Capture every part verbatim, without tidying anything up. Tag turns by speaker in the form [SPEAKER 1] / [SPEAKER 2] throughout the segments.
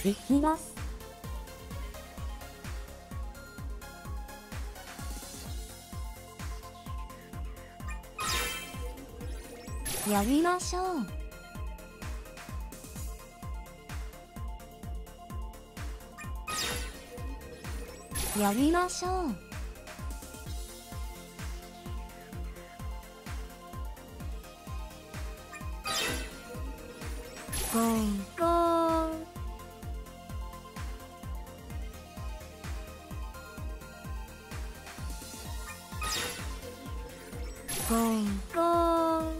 [SPEAKER 1] 行きます。やりましょう。やりましょう。ゴンゴン。ゴンゴン。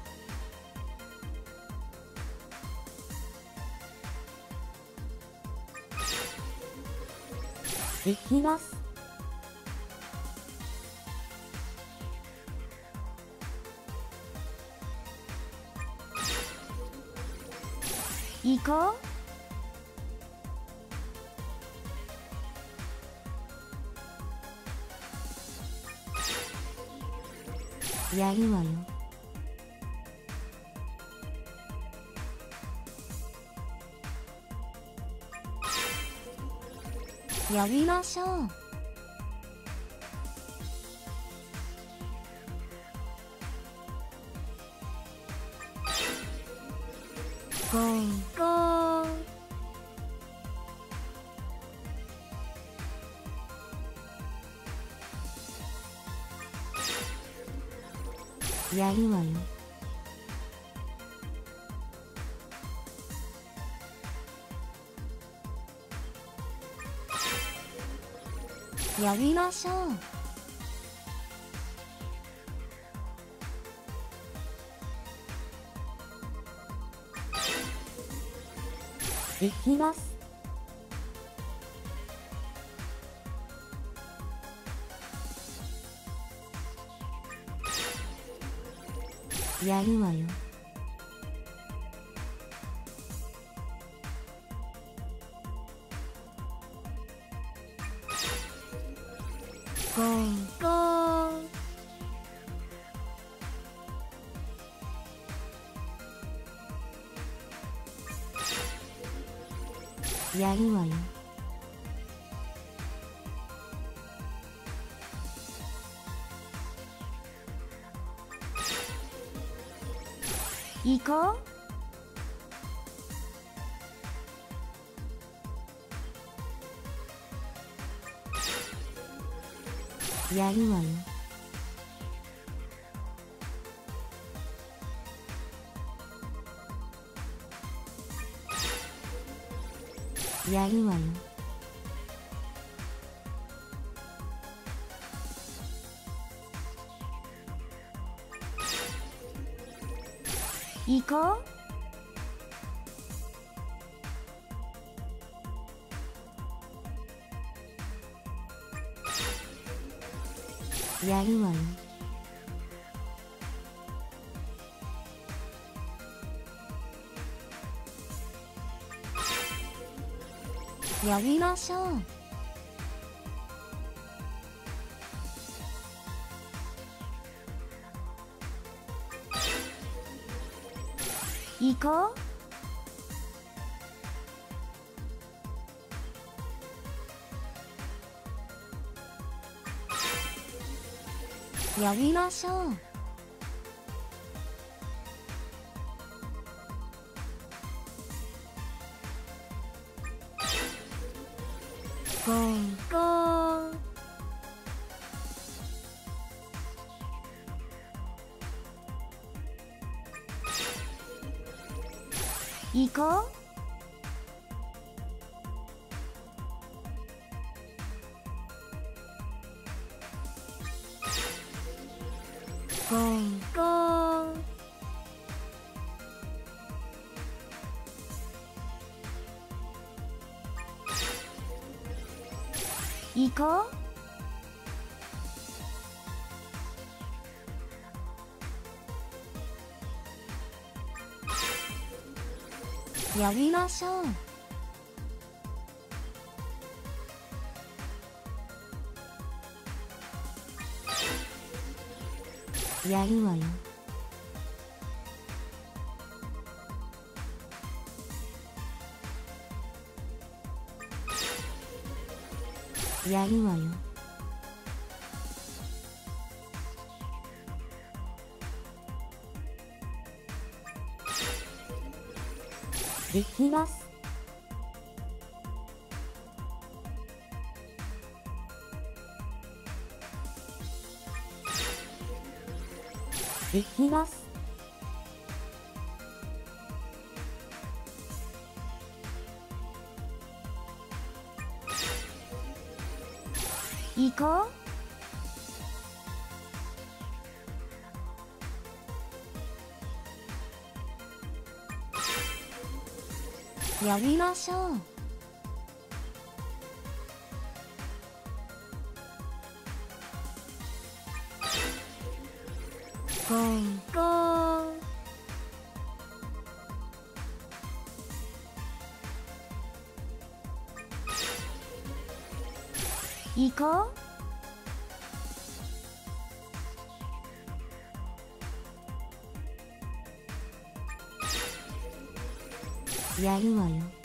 [SPEAKER 1] 行きます。行こう。やるわよ。やりましょう。ゴンゴン。やるわよ。やりましょう。行きます。やるわよ。ゴンゴン。やるわよ。行こう。やるわよ。やるわよ。行こう。やるわよ。やりましょう。行こう。やりましょう。ゴンゴン。行こう。ゴンゴン。行こう。やりましょう。やるわよ。 やるわよ。できます。できます。行こう。やりましょう。ゴンゴン。行こう。やるわよ。